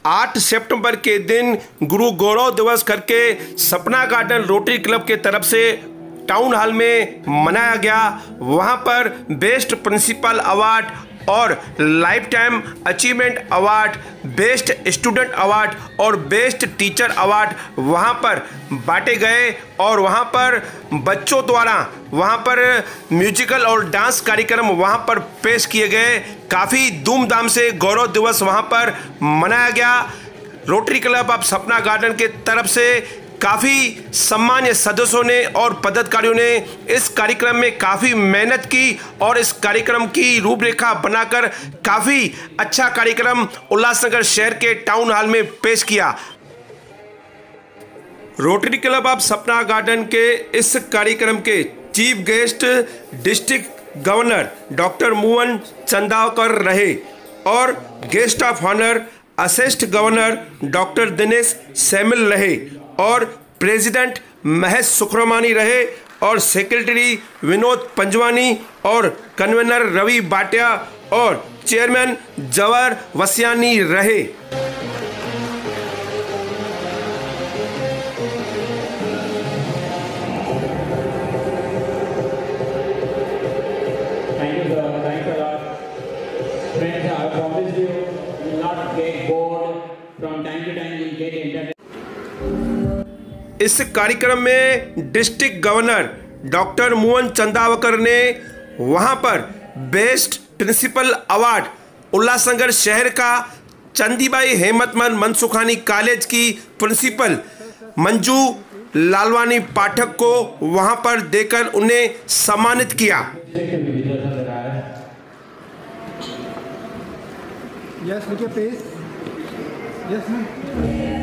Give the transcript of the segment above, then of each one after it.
8 सितंबर के दिन गुरु गौरव दिवस करके सपना गार्डन रोटरी क्लब के तरफ से टाउन हॉल में मनाया गया। वहां पर बेस्ट प्रिंसिपल अवार्ड और lifetime achievement award, best student award और बेस्ट टीचर अवार्ड वहां पर बांटे गए और वहां पर बच्चों द्वारा वहां पर म्यूजिकल और डांस कार्यक्रम वहां पर पेश किए गए। काफ़ी धूमधाम से गौरव दिवस वहां पर मनाया गया। Rotary club of Sapna garden के तरफ से काफ़ी सम्मान्य सदस्यों ने और पदाधिकारियों ने इस कार्यक्रम में काफ़ी मेहनत की और इस कार्यक्रम की रूपरेखा बनाकर काफ़ी अच्छा कार्यक्रम उल्लासनगर शहर के टाउन हॉल में पेश किया। Rotary club of Sapna garden के इस कार्यक्रम के chief guest district governor doctor Mohan Chandavkar रहे और guest of honour assistant governor doctor Dinesh Saimil रहे और प्रेसिडेंट महेश सुक्रमानी रहे और सेक्रेटरी विनोद पंजवानी और कन्वीनर रवि बाटिया और चेयरमैन जवाहर वसियानी रहे। इस कार्यक्रम में district governor doctor Mohan Chandavkar ने वहां पर बेस्ट प्रिंसिपल अवार्ड उल्लासनगर शहर का चंदीबाई हेमतमल मनसुखानी कॉलेज की प्रिंसिपल मंजू लालवानी पाठक को वहां पर देकर उन्हें सम्मानित किया। Yes, look your face. Yes, ma'am.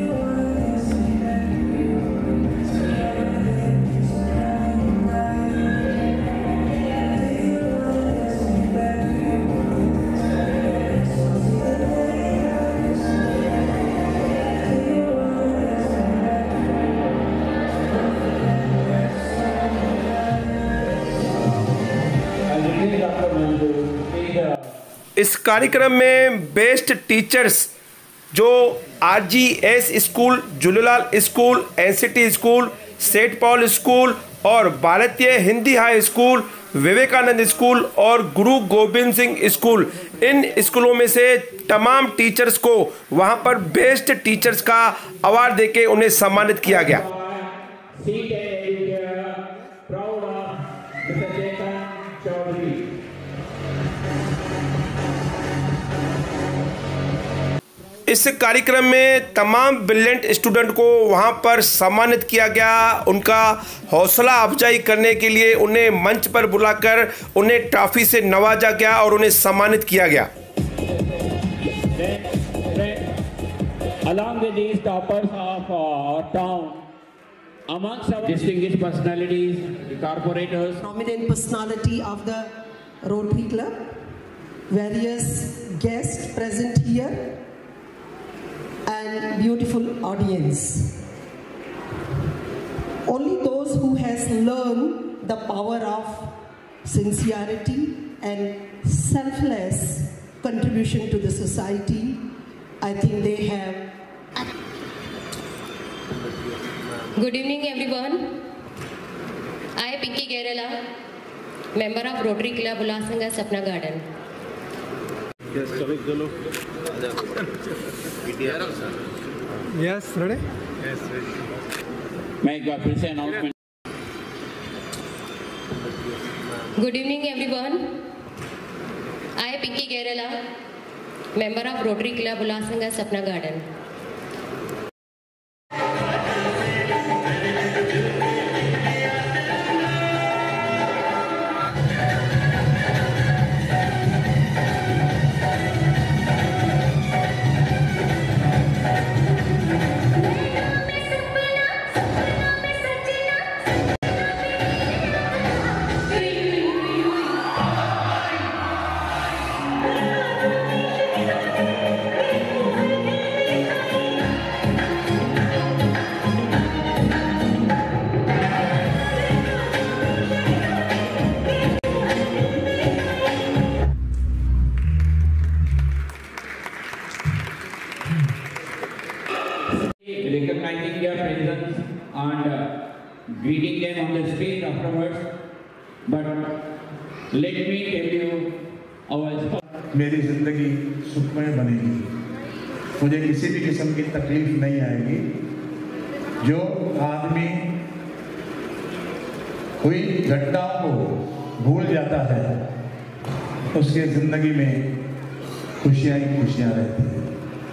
इस कार्यक्रम में बेस्ट टीचर्स जो RGS school, Jhulelal school, NCT school, saint Paul school और Bharatiya Hindi high school, Vivekanand school और गुरु गोविंद सिंह स्कूल, इन स्कूलों में से तमाम टीचर्स को वहां पर बेस्ट टीचर्स का अवार्ड देके उन्हें सम्मानित किया गया। इस कार्यक्रम में तमाम ब्रिलियंट स्टूडेंट को वहां पर सम्मानित किया गया। उनका हौसला अफजाई करने के लिए उन्हें मंच पर बुलाकर उन्हें ट्रॉफी से नवाजा गया और उन्हें सम्मानित किया गया। Along with these toppers of our town, amongst our distinguished personalities, the corporators, prominent personality of the Rotary Club, various guests present here, and beautiful audience. Only those who has learned the power of sincerity and selfless contribution to the society, I think they have. Good evening everyone. I am Pinky Kerala, member of Rotary Club Ullasnagar Sapna Garden. Yes, ready? Yes, ready. make a fill announcement. Good evening everyone. I am Pinky Kerala, member of Rotary Club Ullasnagar Sapna Garden. recognizing their presence and greeting them on the stage afterwards. But let me tell you our. मेरी ज़िंदगी सुखमय बनेगी, मुझे किसी भी किस्म की तकलीफ नहीं आएगी। जो आदमी हुई घटनाओं को भूल जाता है उसके ज़िंदगी में खुशियाँ ही खुशियाँ रहती हैं।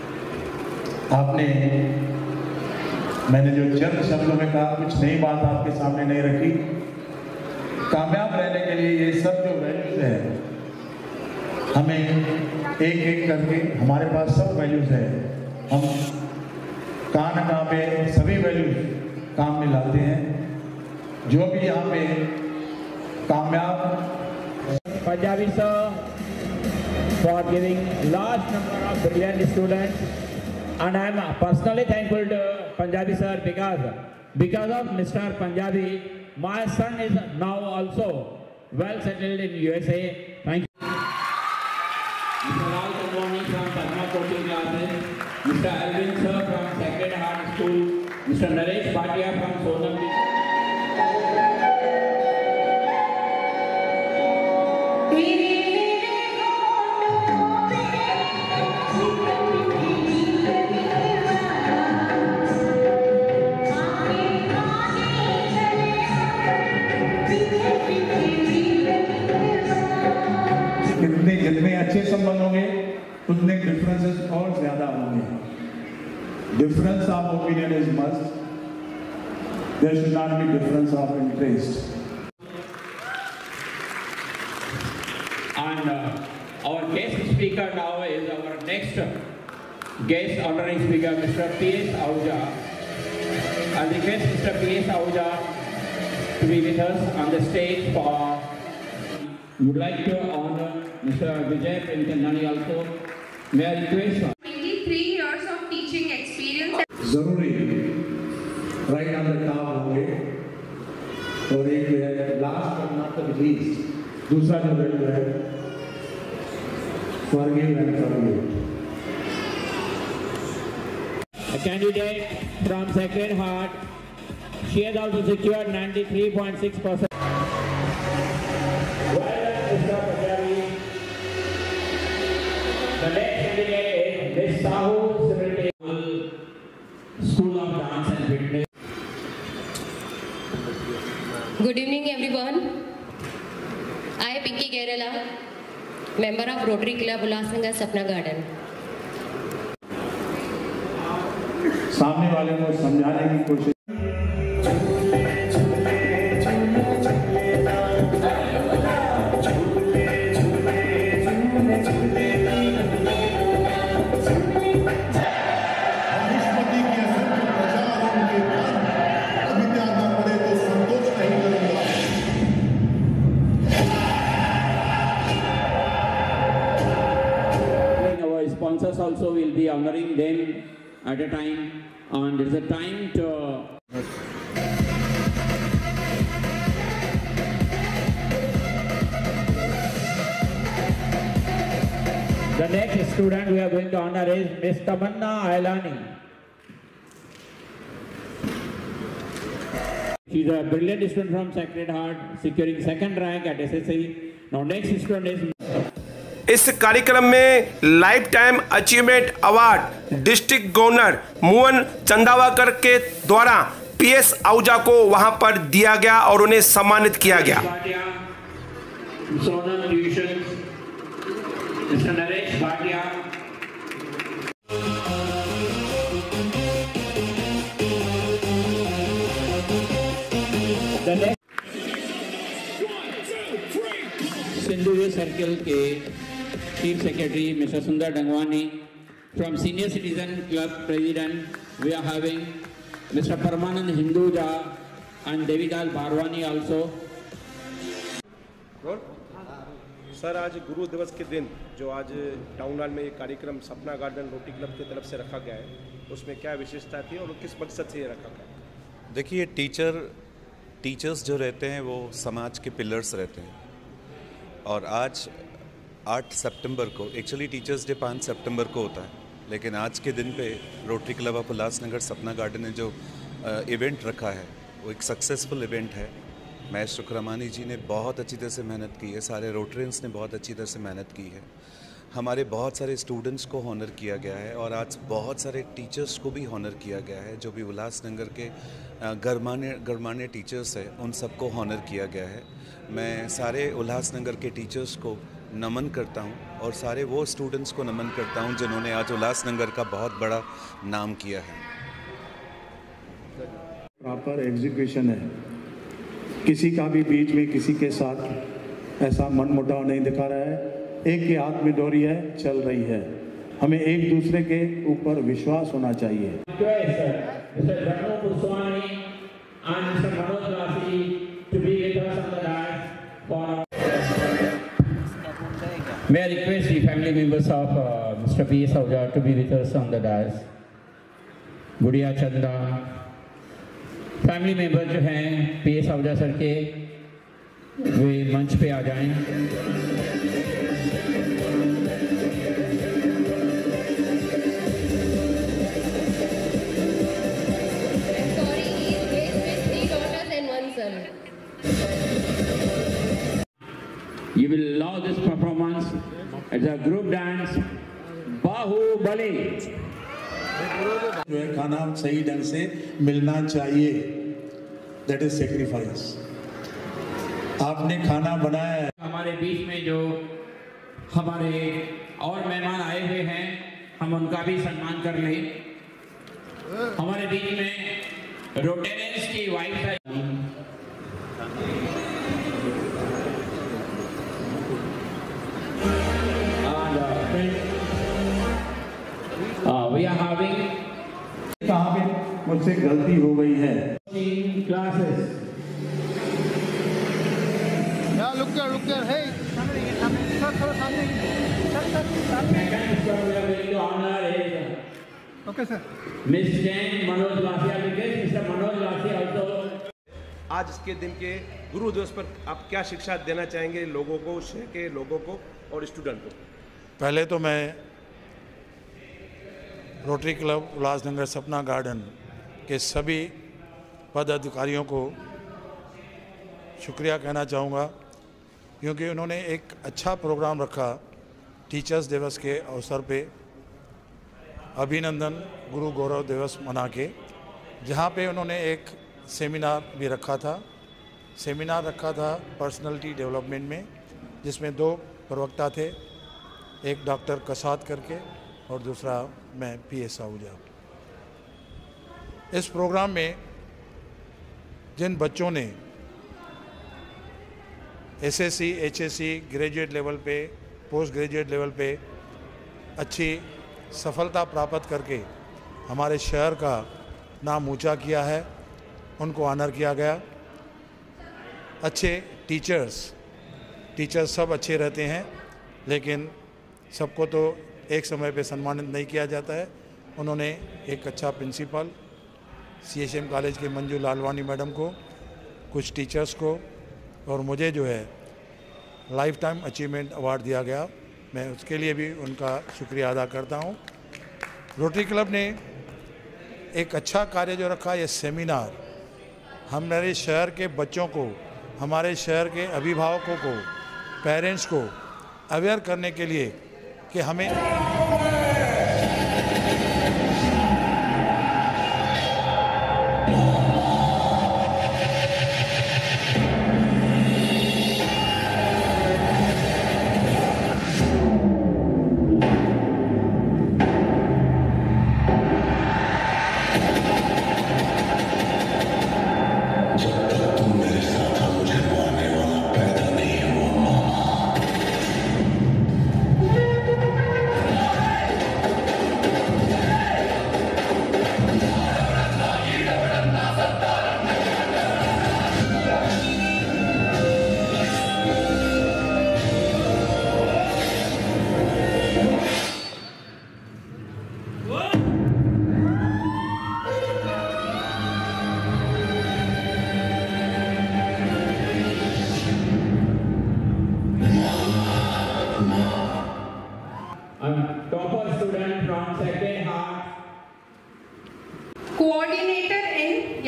मैंने जो चंद शब्दों में कहा, कुछ नई बात आपके सामने नहीं रखी। कामयाब रहने के लिए ये सब जो वैल्यूज़ है, हमें एक एक करके, हमारे पास सब वैल्यूज़ है, हम काम में सभी वैल्यूज़ काम में लाते हैं। जो भी यहाँ पे कामयाब Punjabi sir for giving large number of brilliant students, and I am personally thankful to Punjabi sir because of Mr. Punjabi, my son is now also well settled in USA. Thank you. Mr. Rao Chandwani from Padma coaching classes, Mr. Alvin sir from Sacred Heart School, Mr. Naresh Bhatia from Sonam. जितने अच्छे संबंध होंगे उतने differences और ज्यादा होंगे। Difference of opinion is must, there should not be difference of interest. And our guest speaker now is our next guest honorary speaker, Mr. P.S. Ahuja. I request Mr. P.S. Ahuja to be with us on the stage for. We would like to honor Mr. Vijay Premchandani also. May I request? 23 years of teaching experience. जरूरी right on the top होंगे। और एक है last but not the least, दूसरा जो value है forgive and forgive. A candidate from Sacred Heart, she has also secured 93.6%. The next candidate is Ms. Sahu Simriti, School of Dance and Fitness. Good evening everyone. I am Pinky Gerala, member of Rotary Club Ulhasnagar Sapna Garden. सामने वाले को समझाने की कोशिश। Sponsors also will be honoring them at a time, and there is a time to. The next student we are going to honor is Ms. Tamanna Ailani. She is a brilliant student from Sacred Heart, securing second rank at SSC. Now next student is. इस कार्यक्रम में lifetime achievement award district governor Mohan Chandavkar के द्वारा PS Ahuja को वहां पर दिया गया और उन्हें सम्मानित किया गया। सिंधु सर्कल के chief secretary mister Sundar Dangwani, from Senior Citizen Club President we are having Mr. Paramanand Hinduja and Devidal Barwani also. Sir, आज गुरु दिवस के दिन जो आज टाउन हॉल में ये कार्यक्रम सपना गार्डन रोटरी क्लब की तरफ से रखा गया है, उसमें क्या विशेषता थी और किस मकसद से ये रखा गया? देखिए, टीचर्स जो रहते हैं वो समाज के पिलर्स रहते हैं, और आज 8 सितंबर को, एक्चुअली टीचर्स डे 5 सितंबर को होता है, लेकिन आज के दिन पे रोटरी क्लब ऑफ उल्लासनगर सपना गार्डन ने जो इवेंट रखा है वो एक सक्सेसफुल इवेंट है। महेश शुक्रमानी जी ने बहुत अच्छी तरह से मेहनत की है, सारे रोटरियंस ने बहुत अच्छी तरह से मेहनत की है, हमारे बहुत सारे स्टूडेंट्स को हॉनर किया गया है और आज बहुत सारे टीचर्स को भी हॉनर किया गया है। जो भी उल्लासनगर के गरमाने टीचर्स हैं उन सबको हॉनर किया गया है। मैं सारे उल्लासनगर के टीचर्स को नमन करता हूं और सारे वो स्टूडेंट्स को नमन करता हूं जिन्होंने आज उल्लासनगर का बहुत बड़ा नाम किया है। प्रॉपर एग्जीक्यूशन है, किसी का भी बीच में किसी के साथ ऐसा मनमुटाव नहीं दिखा रहा है, एक के हाथ में डोरी है, चल रही है। हमें एक दूसरे के ऊपर विश्वास होना चाहिए। May I request the family members of Mr. P.S. Ahuja to be with us on the dais. गुड़िया चंदा फैमिली मेंबर जो हैं P.S. Ahuja सर के, वे मंच पे आ जाएं। You will love this performance as a group dance Baahubali. जो है खाना सही ढंग से मिलना चाहिए, दैट इज सेक्रीफाइस। आपने खाना बनाया है। हमारे बीच में जो हमारे और मेहमान आए हुए हैं हम उनका भी सम्मान कर लें। हमारे बीच में रोटेरियंस की वाइफ है। We are having कहाँ पे मुझसे गलती हो गई है। classes. Look there, hey, थोड़ा सामने, Okay, sir. Miss Jane Manoj Lasia, Mr. Manoj Lasia also. आज इसके दिन के गुरु दिवस पर आप क्या शिक्षा देना चाहेंगे लोगों को, शहर के लोगों को और स्टूडेंट को? पहले तो मैं रोटरी क्लब उल्लासनगर सपना गार्डन के सभी पदाधिकारियों को शुक्रिया कहना चाहूँगा, क्योंकि उन्होंने एक अच्छा प्रोग्राम रखा टीचर्स दिवस के अवसर पे, अभिनंदन गुरु गौरव दिवस मना के, जहाँ पे उन्होंने एक सेमिनार भी रखा था। सेमिनार रखा था पर्सनालिटी डेवलपमेंट में, जिसमें 2 प्रवक्ता थे, एक डॉक्टर कसाद करके और दूसरा मैं P.S. आहूजा। इस प्रोग्राम में जिन बच्चों ने SSC, HSC, ग्रेजुएट लेवल पे, पोस्ट ग्रेजुएट लेवल पे अच्छी सफलता प्राप्त करके हमारे शहर का नाम ऊंचा किया है, उनको ऑनर किया गया। अच्छे टीचर्स सब अच्छे रहते हैं, लेकिन सबको तो एक समय पे सम्मानित नहीं किया जाता है। उन्होंने एक अच्छा प्रिंसिपल CSM कॉलेज के मंजू लालवानी मैडम को, कुछ टीचर्स को और मुझे जो है लाइफ टाइम अचीवमेंट अवार्ड दिया गया। मैं उसके लिए भी उनका शुक्रिया अदा करता हूँ। रोटरी क्लब ने एक अच्छा कार्य जो रखा, ये सेमिनार हमारे शहर के बच्चों को, हमारे शहर के अभिभावकों को, पेरेंट्स को अवेयर करने के लिए कि हमें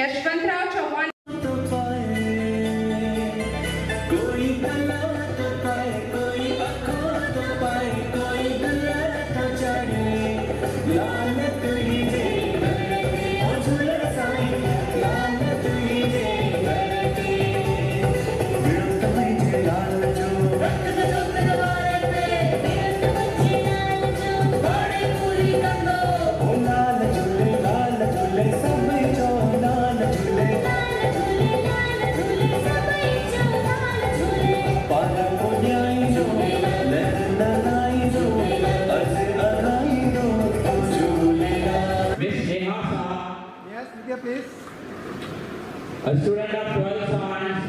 Yashwantrao Chavan. A student of 12th science,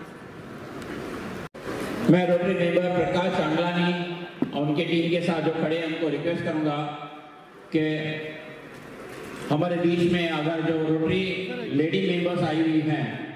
मैं रोटरी मेंबर प्रकाश चांगलानी और उनके टीम के साथ जो खड़े हैं उनको रिक्वेस्ट करूंगा कि हमारे बीच में अगर जो रोटरी लेडी मेंबर्स आई हुई हैं